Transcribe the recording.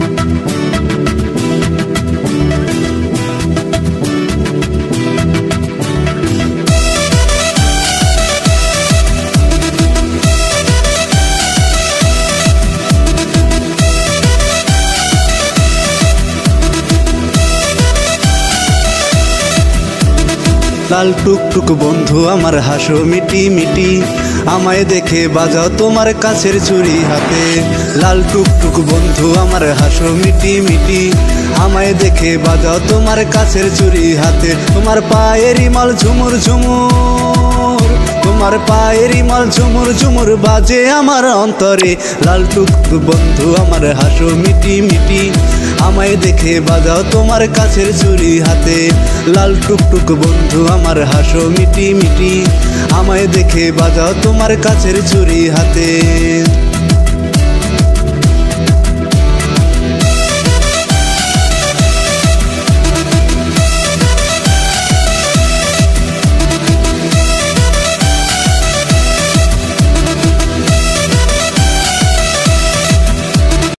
লাল টুকটুক বন্ধু আমার হাসো মিটি মিটি, আমায় দেখে বাজাও তোমার কাছের চুড়ি হাতে। লাল টুকটুক বন্ধু আমার হাসো মিটি মিটি, আমায় দেখে বাজাও তোমার কাছের চুড়ি হাতে। তোমার পায়ের মাল ঝুমুর ঝুমুর, তোমার পায়ের মাল ঝুমুর ঝুমুর বাজে আমার অন্তরে। লাল টুকটুক বন্ধু আমার হাসো মিটি মিটি, আমায় দেখে বাজাও তোমার কাছের চুড়ি হাতে। লাল টুকটুক বন্ধু আমার হাসো মিটি মিটি, আমায় দেখে বাজাও তোমার কাছের চুড়ি হাতে।